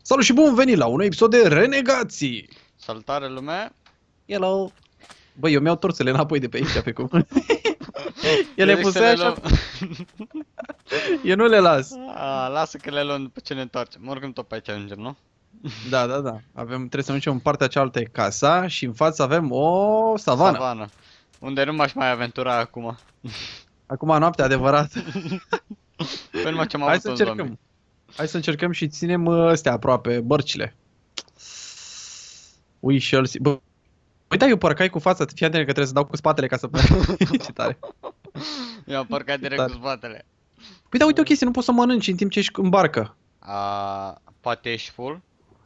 Salut și bun venit la un episod de Renegații! Salutare lume! Hello! Băi, eu mi-au torțele înapoi de pe aici, pe cum. Ele puse așa... Eu nu le las. Lasă că le luăm după ce ne întoarcem. Oricum tot pe aici ajungem, nu? Da. Trebuie să mergem în partea cealaltă casa și în față avem o savană. Savană. Unde nu m-aș mai aventura acum. Acum noaptea adevărată. Păi numai ce am Hai avut să un încercăm. zombie. Hai să încercăm și ținem astea aproape, bărcile. Ui, Chelsea. Bă, uite, eu parcai cu fața, fii atent că trebuie să dau cu spatele ca să... Ce tare. Eu am parcat direct cu spatele. Păi da, uite o chestie, nu poți să mănânci în timp ce ești în barcă. Poate ești full?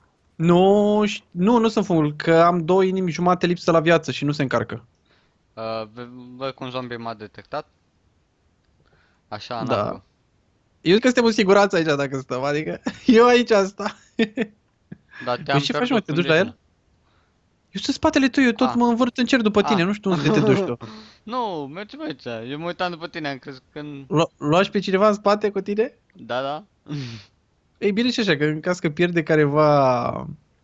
Nu sunt full, că am 2 inimi jumate lipsă la viață și nu se încarcă. Văd că un zombie m-a detectat. Așa, Da. n-am. Eu zic că suntem în siguranță aici dacă stăm, adică eu aici asta. Dar te-am Păi ce faci, mă, te duci la el? pierdut. Eu sunt în spatele tău, eu tot mă învârt în cer după tine, nu știu unde te duci tu. Nu, mergem aici. Eu mă uitam după tine, am crezut că... Luași pe cineva în spate cu tine? Da. Ei bine și așa, că în caz că pierde careva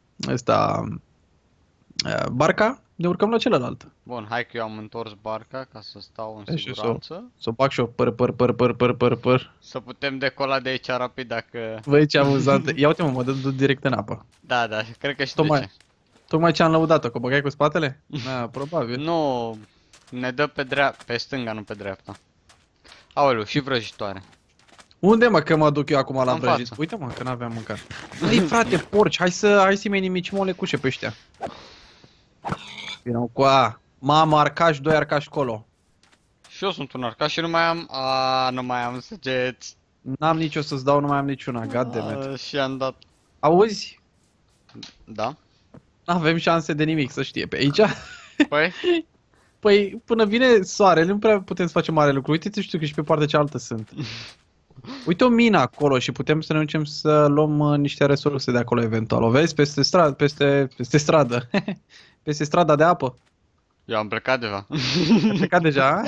barca, ne urcăm la celălalt. Bun, hai că eu am întors barca ca să stau în Și siguranță. să o bag și eu păr. Să putem decola de aici rapid dacă... Băi, ce amuzant. Ia uite, mă dă direct în apă. Da, cred că știu de ce. Tocmai ce am lăudat-o, că o băgai cu spatele? Da, probabil. Nu, ne dă pe stânga, nu pe dreapta. Aoleu, și vrăjitoare. Unde, mă, că mă duc eu acum la În vrăjit? față. Uite, mă, că n-aveam mâncare. Băi, frate, porci, hai să-i mai nimicim o lecușe pe ăștia. Vină cu a. Mamă, arcaș, 2 arcași colo. Și eu sunt un arcaș și nu mai am... nu mai am săgeți. N-am nicio să-ți dau, nu mai am niciuna, goddammit. Și am dat... Auzi? Da? N-avem șanse de nimic, să știe, pe aici. Păi? Păi, până vine soarele, nu prea putem să facem mare lucru. Uite-te, știu că și pe partea cealaltă sunt. Uite o mină acolo și putem să ne ducem să luăm niște resurse de acolo eventual. O vezi? Peste stradă. Peste strada de apă. Eu am plecat deja. Ai plecat deja?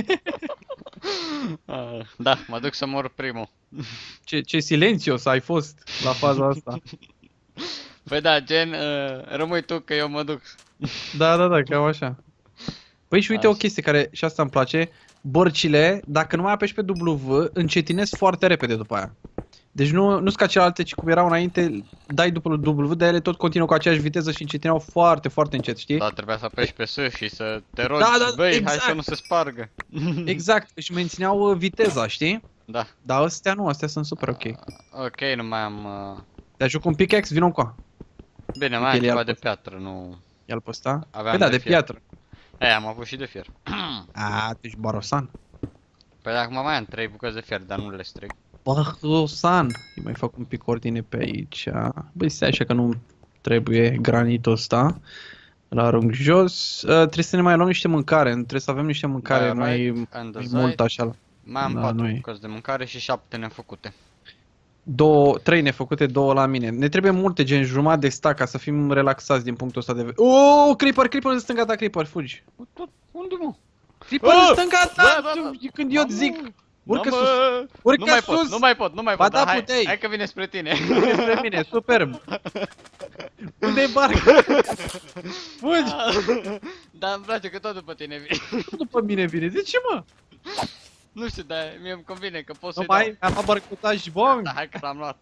Da, mă duc să mor primul. Ce silențios ai fost la faza asta. Păi da, gen, rămâi tu că eu mă duc. Da, cam așa. Păi și uite Așa. o chestie care și asta îmi place. Bărcile, dacă nu mai apeși pe W, încetinesc foarte repede după aia. Deci nu-s ca celelalte, ci cum erau înainte, dai după W, dar ele tot continuă cu aceeași viteză și încetineau foarte, foarte încet, știi? Da, trebuia să apeși pe S și să te rogi, Da, băi, hai exact. să nu se spargă. Exact, își mențineau viteza, știi? Da. Dar astea nu, astea sunt super ok. Ok, nu mai am... Te joc un pickaxe, vină încoa. Bine, mai am el e ceva alt de post. piatră, nu... Ia-l pe ăsta. Aveam Păi da, de de fier. piatră. Am avut și de fier. Tu ești barosan. Păi acum mai am 3 bucăți de fier, dar nu le stric. Barosan. Îi mai fac un pic ordine pe aici. Băi, stai așa că nu trebuie granitul ăsta. Îl arunc jos. Trebuie să ne mai luăm niște mâncare. Trebuie să avem niște mâncare Da, mai right, and the mult side. așa. Mai am Da, 4 nu e. bucăți de mâncare și 7 nefăcute. 3 nefăcute, 2 la mine. Ne trebuie multe, gen jumătate de stack ca să fim relaxați din punctul ăsta de vedere. Oh, creeper în stânga ta, creeper, fugi. Unde, mă? Creeper în stânga ta! Da. Când eu zic, urcă Da, sus. mă. Urcă Nu mai sus. pot, nu mai Ba pot, da, dar puteai. hai că vine spre tine. Vine spre mine, superb. Unde-i barca? Fugi! Dar îmi place că tot după tine vine. După mine vine. De ce, mă? Nu știu, dar mie îmi convine că pot Nu să-i dau. mai am barcutaj și bong. Da, hai că l-am luat.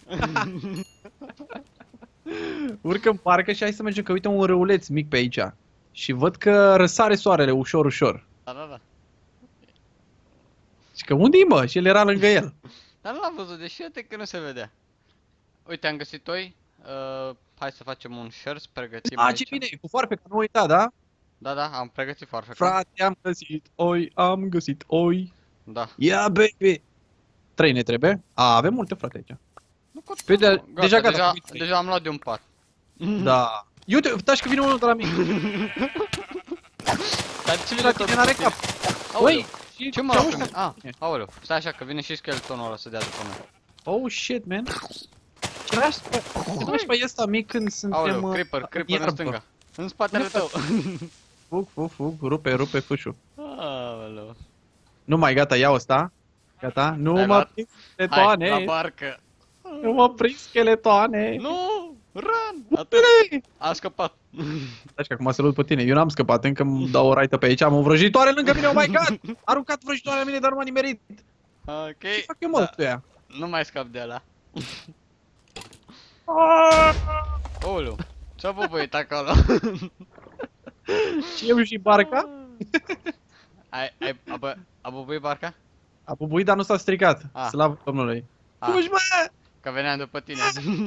Urcă în parcă și hai să mergem, că uite un râuleț mic pe aici. Și văd că răsare soarele ușor. Da. Și că unde-i, mă? Și el era lângă el. Dar nu l-am văzut, deși uite că nu se vedea. Uite, am găsit oi. Hai să facem un share, să pregătim A, aici. ce bine, cu foarfe, că nu uita, da? Da, am pregătit foarte Frate, am găsit oi. Da. Yeah, baby! 3 ne trebuie. Avem multe, frate, aici. Nu pot Păi să- deja gata, uite. Deja am luat de un pat. Da. Uite, uitați că vine unul de la mine. Dar ce La tine n-are cap. Oi, și Ce mă ce rog? auzi? Aoleu, stai așa că vine și skeletonul ăla să dea după noi. Oh, shit, man. Ce lași pe ăsta mic când suntem Aoleu, creeper în iarbă? stânga. În spatele tău. Fug, rupe fâșul. Aoleu. Nu mai, gata, iau ăsta. Gata, nu Ai mă luat? prind Hai, la scheletoane. barcă. Nu mă prind scheletoane. Nu! Run! Atât. A scăpat. Deci că acum să-l pe tine. Eu n-am scăpat, încă îmi dau o raită pe aici. Am o vrăjitoare lângă mine, oh my god! A aruncat vrăjitoarea la mine, dar nu m-a nimerit. Ok. Ce fac eu, mă, cu ea? Nu mai scap de ăla. Ulu, ce-a bubuit acolo? Și eu și barca? A bubuit barca? A bubuit, dar nu s-a stricat. Ah. Slavă Domnului. Ah. Fugi, mă! Că veneam după tine.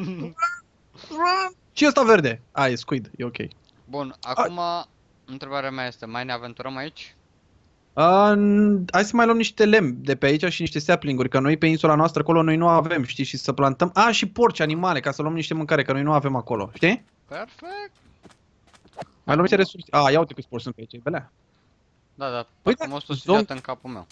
Și ăsta verde. A, e squid, e ok. Bun, acum întrebarea mea este, mai ne aventurăm aici? Hai să mai luăm niște lemn de pe aici și niște saplinguri, că noi pe insula noastră acolo noi nu avem, știi, și să plantăm. Și porci, animale, ca să luăm niște mâncare, că noi nu avem acolo, știi? Perfect. Mai luăm niște resurse. Ia uite câți porci sunt pe aici, e belea. Da, da, Păi am da, o studiat în capul meu.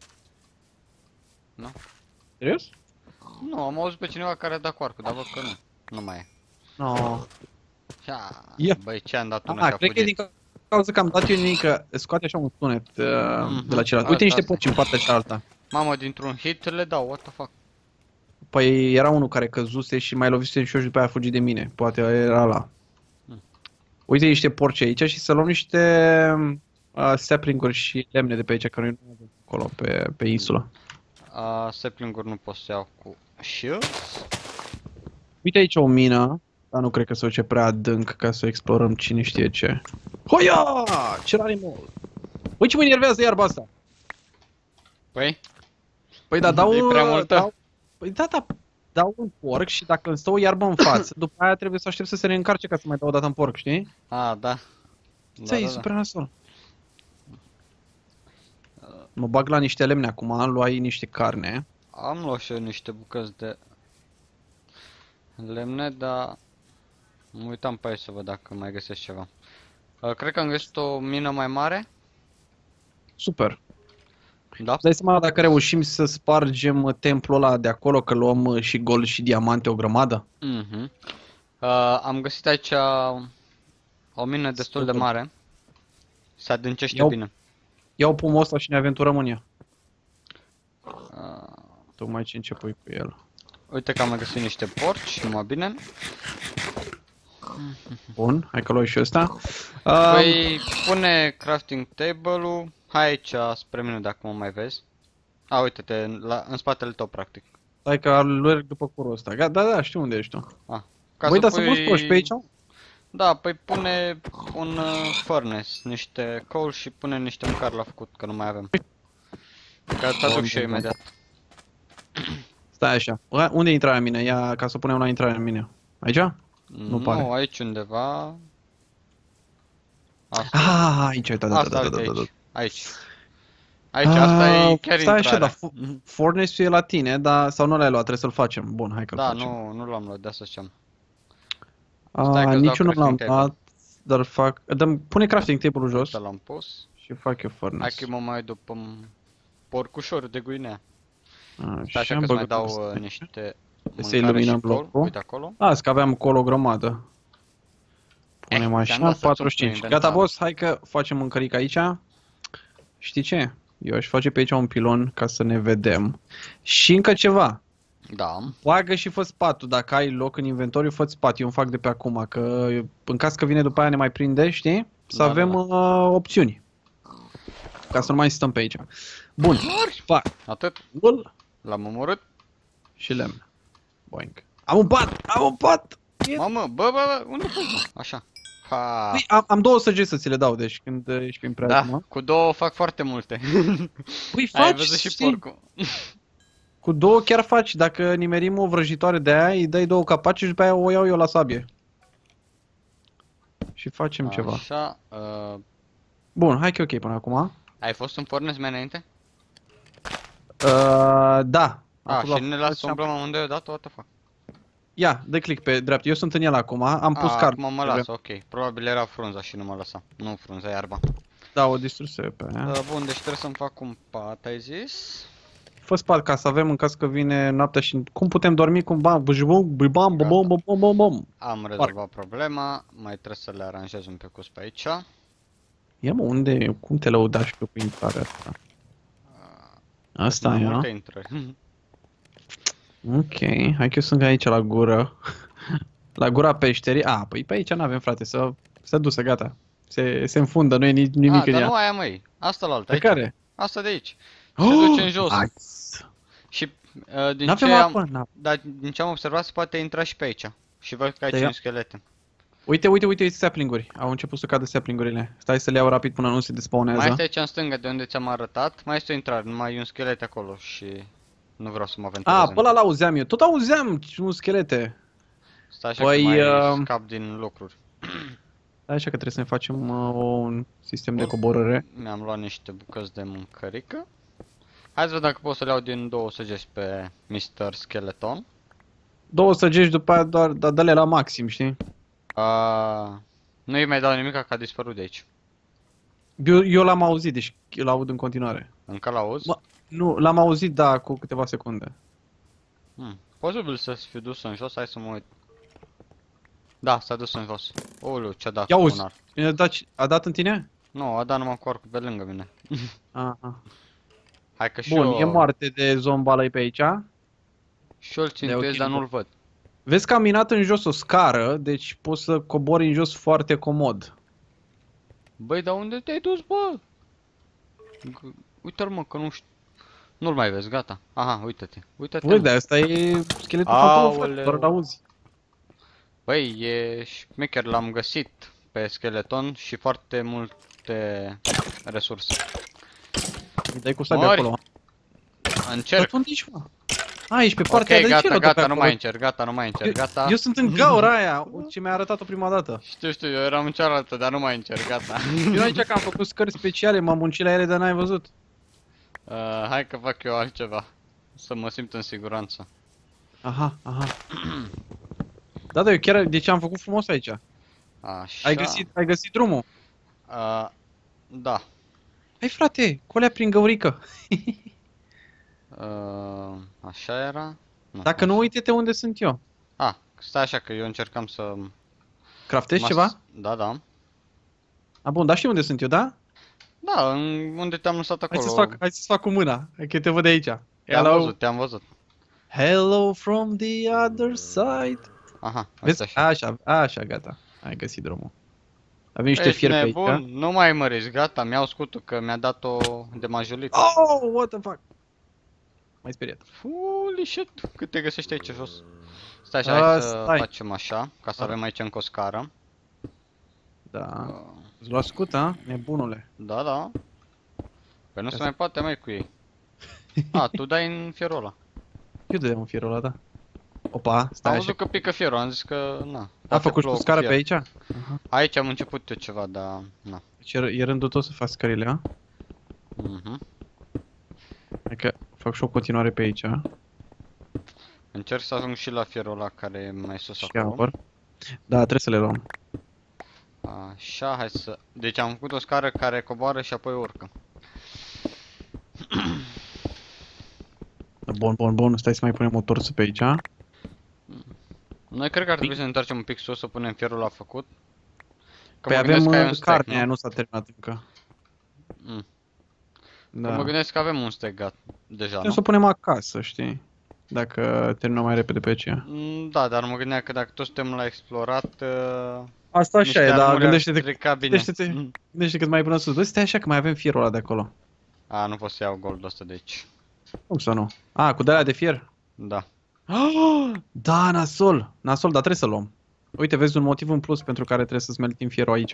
Serios? Nu, am auzit pe cineva care a dat cu arcul, dar văd că nu. Nu mai e. No. Ia. Băi, ce am dat unul și a Cred că e fugit. din cauza că am dat eu nimic, că scoate așa un sunet de la celălalt. Uite niște Asta. porci în partea cealaltă. Mamă, dintr-un hit le dau, what the fuck. Păi era unul care căzuse și mai lovise și eu și după aia a fugit de mine. Poate era ăla. Uite niște porci aici și să luăm niște saplinguri și lemne de pe aici, că noi nu avem acolo pe insulă. Sapling-uri nu pot să iau cu shields. Uite aici o mină, dar nu cred că se duce prea adânc ca să explorăm cine știe ce. Hoia! Ce animal! Băi, ce mă enervează iarba asta! Păi? Păi da, dau... E prea multă? Păi da, dau un porc și dacă îmi stă o iarbă în față, după aia trebuie să aștept să se reîncarce ca să mai dau o dată în porc, știi? Da. Ți-ai super nasol. Mă bag la niște lemne acum, luai niște carne. Am luat și eu niște bucăți de lemne, dar mă uitam pe aici să văd dacă mai găsesc ceva. Cred că am găsit o mină mai mare. Super. Da. Îți dai seama dacă reușim să spargem templul ăla de acolo, că luăm și gold și diamante o grămadă? Am găsit aici o mină destul de mare. Se adâncește bine. Iau pomul ăsta și ne aventurăm în ea. Tocmai ce începui cu el. Uite că am mai găsit niște porci, numai bine. Bun, hai că luai și ăsta. Păi pune crafting table-ul. Hai aici spre mine dacă mă mai vezi. Uite-te, în spatele tău practic. Stai că alerg după curul ăsta. Da, știu unde ești tu. Băi, dar să nu scoși pe aici? Da, păi pune un furnace, niște coal și pune niște mâncare la făcut, că nu mai avem. Că te aduc și eu imediat. Stai așa. Unde e intrarea în mine? Ia ca să punem la intrarea în mine. Aici? Nu pare. Nu, aici undeva. Aici, da. Aici. Aici, asta e chiar stai intrarea. așa, dar furnace-ul e la tine, dar sau nu l-ai luat, trebuie să-l facem. Bun, hai că-l facem. Da, nu l-am luat, de asta ziceam. Nici eu nu l-am luat, dar fac... Pune crafting table-ul jos l-am pus. și fac eu furnace. Hai că mă mai duc pe porcușorul de Guinea. Așa, Așa că îți mai dau niște să iluminăm blocul. Uite acolo. Că aveam acolo o grămadă. Punem așa, 45. Gata, boss, hai că facem mâncărică aici. Știi ce? Eu aș face pe aici un pilon ca să ne vedem. Și încă ceva. Da. Bagă și fă spatul, dacă ai loc în inventoriu, fă spat. Eu îmi fac de pe acum, că în caz că vine după aia ne mai prinde, știi? Să avem opțiuni. Ca să nu mai stăm pe aici. Bun. Fac. Atât. L-am omorât. Și lemn. Boing. Am un pat! Mamă, bă, unde faci? Așa. Păi, am două săgeți să ți le dau, deci când ești prin prea acum. Cu două fac foarte multe. Păi faci, ai văzut și porcul. Cu două chiar faci, dacă nimerim o vrăjitoare de aia, îi dai două capaci și după aia o iau eu la sabie. Și facem ceva. Așa, Bun, hai că e ok până acum. Ai fost în furnace mai înainte? Da. Și ne las să umblăm amândoi odată, what the fuck? Ia, dă click pe dreapta, eu sunt în el acum, am pus card. Acum mă las, ok. Probabil era frunza și nu mă lăsa. Nu frunza, iarba. Da, o distruse pe aia. Bun, deci trebuie să-mi fac un pat, ai zis? Fă spate ca să avem în caz că vine noaptea și cum putem dormi cum bam, Am rezolvat problema, mai trebuie să le aranjez un pic pe aici. Ia mă, cum te lăudași tu cu intrarea asta? Asta e, multe intrări. Ok, hai că eu sunt aici la gură. La gura peșterii. A, păi pe aici n-avem, frate, să dusă, gata. Se înfundă, nu e nimic în dar ea. nu aia, măi. Asta la altă, Pe aici. care? Asta de aici. Se duce în jos. Nice. Și din N-avem ce apă, dar din ce am observat se poate intra și pe aici. Și văd că aici Da, sunt ia. schelete. Uite sapling-uri. Au început să cadă sapling-urile. Stai să le iau rapid până nu se despawnează. Mai este aici în stânga de unde ți-am arătat. Mai este o intrare, numai e un schelet acolo și nu vreau să mă aventurez. A, pe ăla l-auzeam eu. Tot auzeam un schelete. Stai așa Păi, că mai scap din lucruri. Stai așa că trebuie să ne facem un sistem de coborâre. Mi-am luat niște bucăți de mâncărică. Hai să vedem dacă pot să le iau din 2 săgeți pe Mr. Skeleton. 2 săgeți după aia doar, dar dă-le la maxim, știi? Nu-i mai dau nimic că a dispărut de aici. Eu l-am auzit, deci îl aud în continuare. Încă l-auzi? Nu, l-am auzit, da, cu câteva secunde. Posibil să fiu dus în jos, hai să mă uit. Da, s-a dus în jos. Oleu, ce-a dat Ia cu auzi, un arc. a dat în tine? Nu, a dat numai cu arcul pe lângă mine. Aha. Hai că și Bun, eu, e moarte de zombală pe aici. și eu îl țintuiesc, dar nu-l văd. Vezi că am minat în jos o scară, deci poți să cobori în jos foarte comod. Băi, dar unde te-ai dus, bă? Uite-l, mă, că nu știu. Nu-l mai vezi, gata. Aha, uite-te. Uite-te. Băi, dar asta e scheletul fantomă, frate, Aoleu. doar l-auzi. Băi, e șmecher, l-am găsit pe skeleton și foarte multe resurse. Îi dai cu sabia Mori. acolo. Încerc. Dar unde ești, mă? A, ești pe partea Ok, de gata, celălalt gata, pe nu acolo. mai încerc, gata, nu mai încerc, gata. Eu sunt în gaura aia, ce mi-a arătat-o prima dată. Știu, eu eram în cealaltă, dar nu mai încerc, gata. Eu aici că am făcut scări speciale, m-am muncit la ele, dar n-ai văzut. Hai că fac eu altceva. Să mă simt în siguranță. Aha. Da, eu chiar, deci am făcut frumos aici. Așa. Ai găsit drumul? Da. Hai, frate, colea prin găurică. Așa era? Dacă nu, uite-te unde sunt eu. Stai așa că eu încercam să... Craftezi ceva? Da. Bun, dar știi unde sunt eu, da? Da, unde te-am lăsat acolo. Hai să-ți fac cu mâna, că te văd de aici. Te-am văzut. Hello from the other side. Aha, Vezi? Așa, gata. Ai găsit drumul. Avem niște Ești fier pe nebun? aici. Nu mai mărești, gata, mi-au scutul că mi-a dat-o de majolită. Oh, what the fuck? M-ai speriat. Holy shit, cât te găsești aici jos? Stai așa, hai să stai. facem așa, ca să avem aici încă o scară. Da. Îți lua scuta, nebunule. Da. Păi nu se Asta. mai poate mai cu ei. Tu dai în fierul ăla. Eu dădeam în fierul ăla, da. Opa, stai Am așa. văzut că pică fierul, am zis că na. A poate făcut și plouă tu cu scară fier. pe aici? Aici am început eu ceva, dar na. Deci e rândul tău să faci scările, a? Hai că fac și o continuare pe aici. Încerc să ajung și la fierul ăla care e mai sus Și acolo. apăr. Da, trebuie să le luăm. Așa, hai să... Deci am făcut o scară care coboară și apoi urcă. Bun, stai să mai punem o torsă pe aici. Noi cred că ar trebui să ne întoarcem un pic sus, să punem fierul la făcut. Că Păi mă gândesc că ai avem un stack, carnea, nu s-a terminat încă. Că Da. mă gândesc că avem un stack deja, Putem nu? să o punem acasă, știi? Dacă terminăm mai repede pe aceea. Da, dar mă gândeam că dacă toți suntem la explorat... Asta așa e, dar gândește-te bine. gândește cât mai până sus. Bă, stai așa că mai avem fierul ăla de acolo. Nu pot să iau goldul ăsta de aici. Cum să nu? Cu de-aia de fier? Da. Da, nasol, dar trebuie să luăm. Uite, vezi un motiv în plus pentru care trebuie să smeltim fierul aici.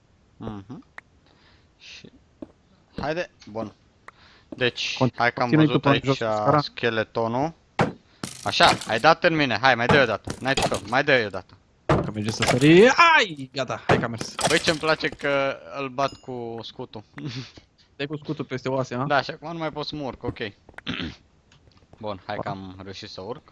Și... Haide, bun. Deci, hai că am Continui văzut tu până jos aici cu scara. skeletonul. Așa, ai dat în mine, hai, mai dă-i o dată. N-ai ce mai dă-i o dată. Că merge să sări. Ai! Gata, hai că a mers. Băi, ce-mi place că îl bat cu scutul. Dai cu scutul peste oase, ha? Da, și acum nu mai pot să mă urc, ok. Bun, hai că am reușit să urc.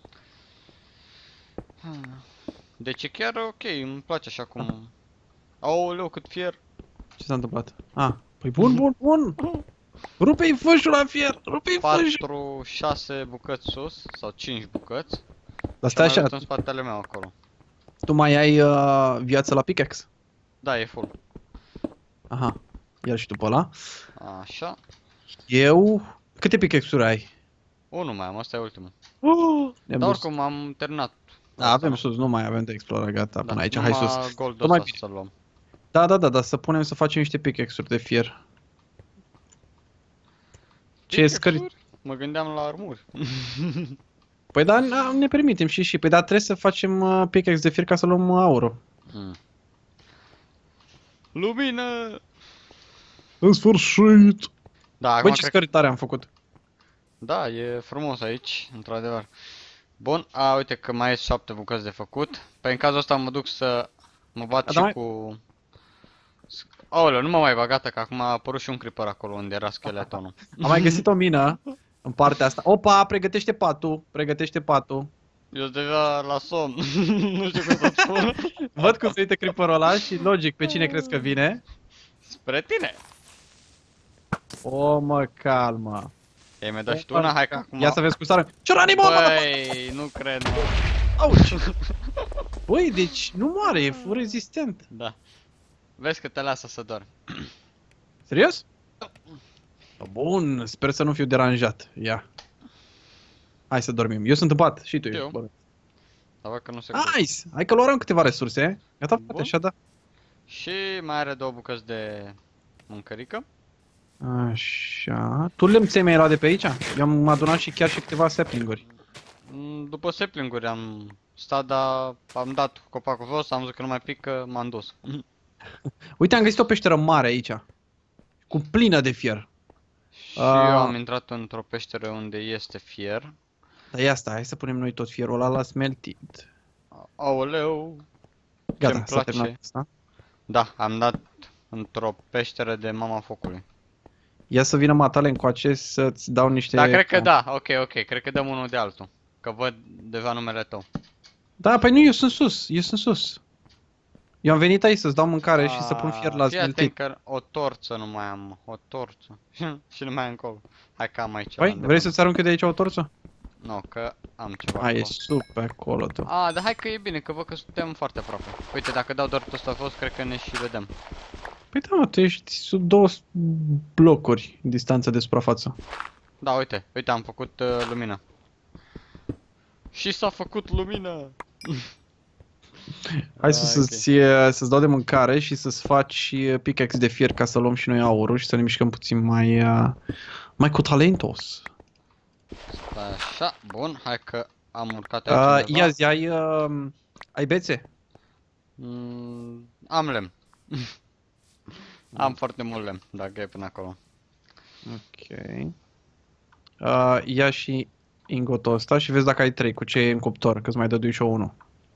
Deci e chiar ok, îmi place așa cum... Aoleu, cât fier! Ce s-a întâmplat? Păi bun! Rupe-i fâșul la fier! Rupe-i fâșul! 4-6 bucăți sus, sau 5 bucăți. Dar stai Și mai așa, în spatele meu acolo. tu mai ai viață la pickaxe? Da, e full. Aha, iar și tu pe ăla. Așa. Eu... Câte pickaxe-uri ai? Unul mai am, ăsta e ultimul. Ne-am Dar dus. oricum am terminat Da, avem sus, nu mai avem de explorat, gata, până aici, hai sus. Numai goldul Nu mai ăsta să luăm. Da, să punem să facem niște pickaxe-uri de fier. Ce scări? Mă gândeam la armuri. Păi da, ne permitem și. Păi da, trebuie să facem pickaxe de fier ca să luăm aurul. Lumină! În sfârșit! Da, acum Băi, ce cred... scări tare am făcut. Da, e frumos aici, într-adevăr. Bun, uite că mai e 7 bucăți de făcut. Păi în cazul ăsta mă duc să mă bat și cu... Aoleu, nu mă mai bag, gata, că acum a apărut și un creeper acolo unde era skeletonul. Am mai găsit o mină în partea asta. Opa, pregătește patul. Eu deja la somn, nu știu cum să-ți spun. Văd cum se uite creeperul ăla și logic, pe cine crezi că vine? Spre tine! O, mă, calmă. Ei, mi-a dat și tu una, hai că acum... Ia să vezi cum sară. Ciorani, mă! Băi, nu cred, mă. Auci! Băi, deci nu moare, e rezistent. Da. Vezi că te lasă să dormi. Serios? Bun, sper să nu fiu deranjat. Ia. Hai să dormim. Eu sunt în pat și tu ești. Eu. Dar văd că nu se Nice! Hai că luăm câteva resurse. Gata, Bun. poate așa, da. Și mai are 2 bucăți de mâncărică. Așa. Tu lemn ți-ai mai luat de pe aici? Eu am adunat și chiar și câteva sapling-uri. După sapling-uri am stat, dar am dat copacul jos, am văzut că nu mai pică, m-am dus. Uite, am găsit o peșteră mare aici. Cu plină de fier. Și eu am intrat într-o peșteră unde este fier. Dar ia asta, hai să punem noi tot fierul ăla la smeltit. Aoleu! Gata, s-a terminat asta. Da, am dat într-o peșteră de mama focului. Ia să vină matale încoace să-ți dau niște... Da, cred că da, ok, cred că dăm unul de altul. Că văd deja numele tău. Da, păi nu, eu sunt sus. Eu am venit aici să-ți dau mâncare și să pun fier la smeltit. Că o torță nu mai am, o torță. Și nu mai am încolo. Hai că am aici. Păi, vrei să-ți arunc eu de aici o torță? Nu, că am ceva Hai, e acolo. super acolo tu. Dar hai că e bine, că văd că suntem foarte aproape. Uite, dacă dau doar tot fost, cred că ne și vedem. Păi da, mă, tu ești sub 2 blocuri distanță de suprafață. Da, uite, am făcut lumină. Și s-a făcut lumină! Hai să-ți dau de mâncare și să-ți faci pickaxe de fier ca să luăm și noi aurul și să ne mișcăm puțin mai cu talentos. Așa, bun, hai că am urcat aici undeva. Ia zi, ai bețe? Am lemn. Am foarte mult lemn, dacă e până acolo. Ok. Ia și ingotul ăsta și vezi dacă ai 3, cu ce e în cuptor, că-ți mai dădui și eu 1.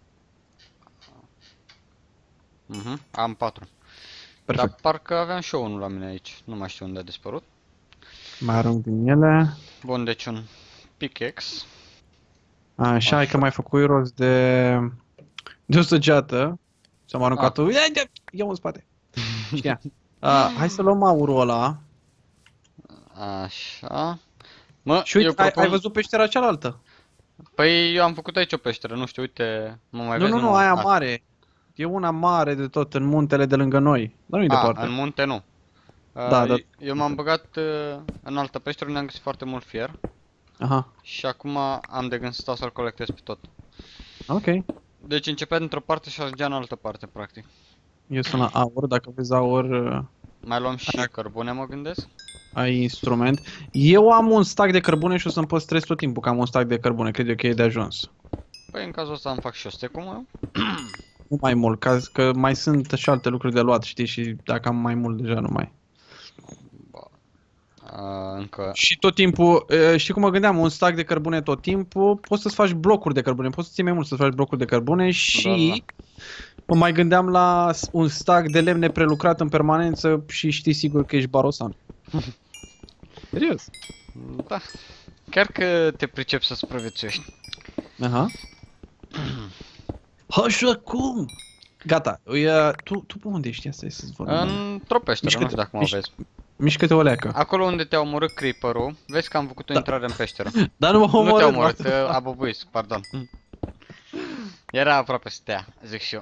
Am 4. Perfect. Dar parcă aveam și eu unul la mine aici, nu mai știu unde a dispărut. Mai arunc din ele. Bun, deci un pickaxe. Așa, hai că mai făcut rost de o săgeată. S-am aruncat-o. Ia-o în spate. Știa. Hai să luăm aurul ăla. Așa. Mă, și uite, ai văzut peștera cealaltă? Păi eu am făcut aici o peșteră, nu știu, uite, mă mai vezi? Nu, aia mare. E una mare de tot, în muntele de lângă noi. Dar nu-i departe. În munte nu. Da. Eu m-am băgat în altă peșteră unde am găsit foarte mult fier. Aha. Și acum am de gând să stau să-l colectez pe tot. Ok. Deci începea dintr-o parte și ajungea în altă parte, practic. Eu sunt la aur, dacă vezi aur... Mai luăm și cărbune, mă gândesc. Ai instrument. Eu am un stack de cărbune și o să-mi păstrez tot timpul că am un stack de cărbune. Cred eu că e de ajuns. Păi în cazul ăsta îmi fac și eu stack-ul meu. Nu mai mult, că mai sunt și alte lucruri de luat, știi? Și dacă am mai mult, deja nu mai. Încă... Și tot timpul, știi cum mă gândeam, un stack de cărbune tot timpul, poți să-ți faci blocuri de cărbune, poți să ții mai mult să-ți faci blocuri de cărbune și mă mai gândeam la un stack de lemne prelucrat în permanență și știi sigur că ești barosan. Serios? Da. Chiar că te pricepi să supraviețuiești. Aha. Așa cum? Gata, tu pe unde ești? Asta e să-ți vorbim. Într-o peșteră, nu știu dacă mă vezi. Mișcă-te o leacă. Acolo unde te-a omorât creeper-ul, vezi că am făcut o intrare în peșteră. Dar nu m-a omorât. Nu te-a omorât, a băbuit, pardon. Era aproape să te ia, zic și eu.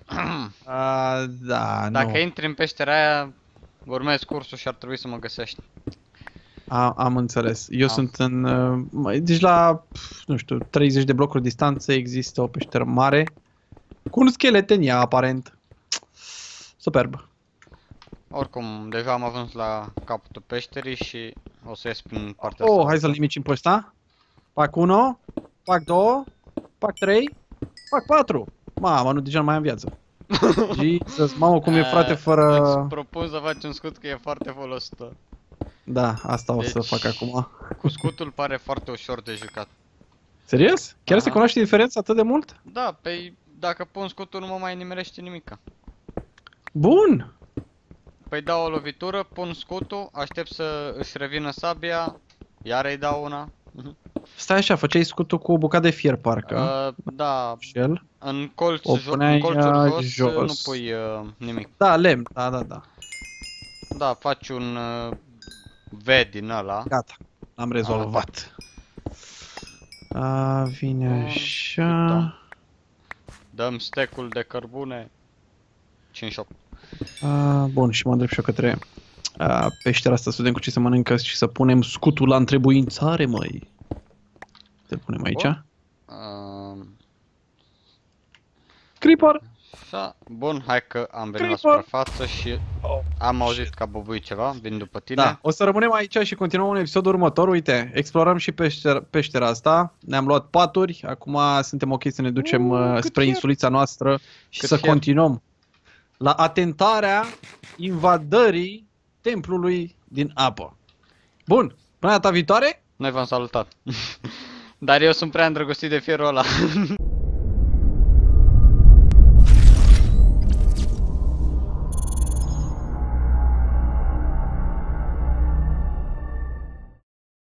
Da, Dacă intri în peștera aia, urmezi cursul și ar trebui să mă găsești. Am înțeles. Eu sunt în... Deci la, nu știu, 30 de blocuri distanță există o peșteră mare cu un schelet în ea, aparent. Superb. Oricum, deja am ajuns la capătul peșterii și o să ies prin partea asta. Oh, hai să-l nimicim pe ăsta. Pac 1, pac 2, pac 3, pac 4. Mamă, nu, deja nu mai am viață. Jesus, mamă, cum e, frate, fără... Îți propun să faci un scut că e foarte folositor. Da, asta o Deci, să fac acum. Cu scutul pare foarte ușor de jucat. Serios? Chiar Aha. se cunoaște diferența atât de mult? Da, pe dacă pun scutul nu mă mai nimerește nimica. Bun! Păi dau o lovitură, pun scutul, aștept să își revină sabia, iar îi dau una. Stai așa, făceai scutul cu o bucată de fier, parcă. Da, Și el? în colț, O puneai în colțul jos, jos. nu pui nimic. Da, lemn, da. Da, faci un V din ăla. Gata, am rezolvat. Vine așa... Da. Dăm stack-ul de cărbune. 58. Bun, și mă îndrept și eu către peștera asta să vedem cu ce se mănâncă și să punem scutul la întrebuințare, măi. Te punem aici. Creeper! Așa, bun, hai că am venit la Creeper! suprafață și am auzit că a băbuit ceva, vin după tine. Da, o să rămânem aici și continuăm în episodul următor. Uite, explorăm și peștera asta. Ne-am luat paturi, acum suntem ok să ne ducem spre insulița noastră și să continuăm la atentarea invadării templului din apă. Bun, până data viitoare. Noi v-am salutat. Dar eu sunt prea îndrăgostit de fierul ăla.